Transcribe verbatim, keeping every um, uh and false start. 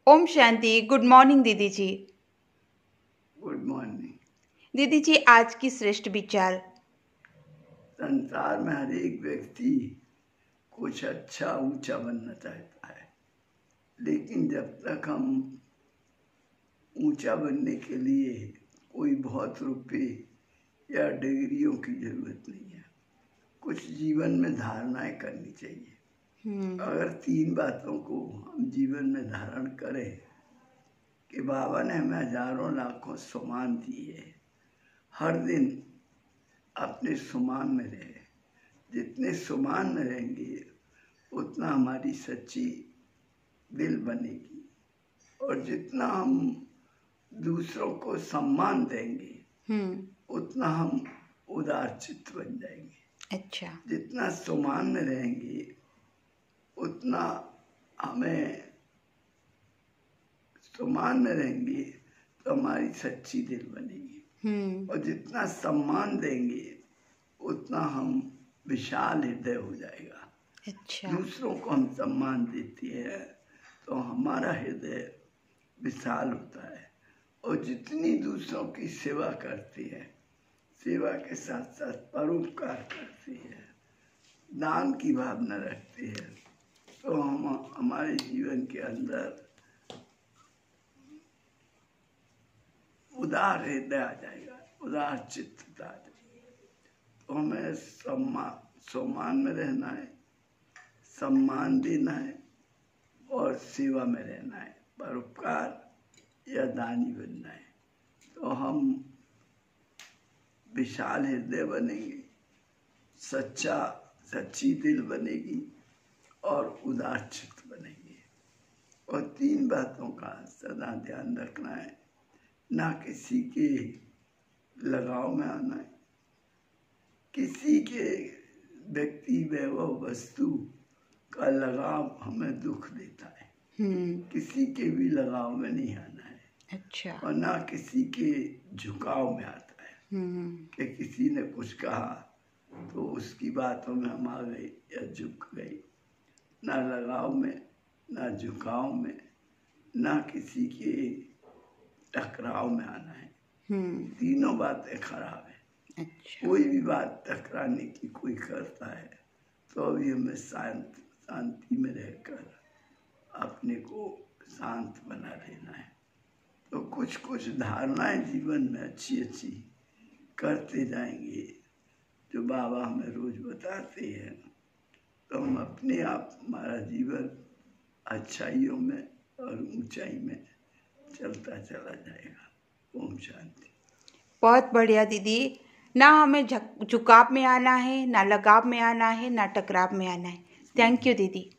Om Shanti. Good morning दीदी जी। Good morning दीदी जी, आज की श्रेष्ठ विचार। संसार में हर एक व्यक्ति कुछ अच्छा ऊंचा बनना चाहता है, लेकिन जब तक हम ऊंचा बनने के लिए कोई बहुत रुपए या डिग्रियों की जरूरत नहीं है। कुछ जीवन में धारणाएं करनी चाहिए। अगर तीन बातों को हम जीवन में धारण करें कि बाबा ने हमें हजारों लाखों सम्मान दिए, हर दिन अपने सम्मान में रहे। जितने सम्मान में रहेंगे उतना हमारी सच्ची दिल बनेगी, और जितना हम दूसरों को सम्मान देंगे उतना हम उदार चित्त बन जाएंगे। अच्छा। जितना सम्मान में रहेंगे उतना हमें सम्मान में रहेंगे तो हमारी सच्ची दिल बनेगी, और जितना सम्मान देंगे उतना हम विशाल हृदय हो जाएगा। अच्छा। दूसरों को हम सम्मान देते हैं तो हमारा हृदय विशाल होता है, और जितनी दूसरों की सेवा करते हैं, सेवा के साथ साथ परोपकार करते हैं, दान की भावना रखते हैं, तो हम हमारे जीवन के अंदर उदार हृदय आ जाएगा, उदार चित्त आ जाएगी। तो हमें सम्मान सम्मान में रहना है, सम्मान देना है, और सेवा में रहना है, परोपकार या दानी बनना है। तो हम विशाल हृदय बनेंगे, सच्चा सच्ची दिल बनेगी, और उदार चित्त बनेंगे। और तीन बातों का सदा ध्यान रखना है। ना किसी के लगाव में आना है। किसी के व्यक्ति वैभव वस्तु का लगाव हमें दुख देता है। किसी के भी लगाव में नहीं आना है। अच्छा। और ना किसी के झुकाव में आता है कि किसी ने कुछ कहा तो उसकी बातों में हम आ गए या झुक गए। ना लगाव में, ना झुकाव में, ना किसी के टकराव में आना है। तीनों बातें खराब है। अच्छा। कोई भी बात टकराने की कोई करता है तो अभी हमें शांत शांति में रहकर अपने को शांत बना लेना है। तो कुछ कुछ धारणाएं जीवन में अच्छी अच्छी करते जाएंगे जो बाबा हमें रोज बताते हैं, तो हम अपने आप हमारा जीवन अच्छाइयों में और ऊंचाई में चलता चला जाएगा। ओम शांति। बहुत बढ़िया दीदी। ना हमें झुकाव में आना है, ना लगाव में आना है, ना टकराव में आना है। थैंक यू दीदी।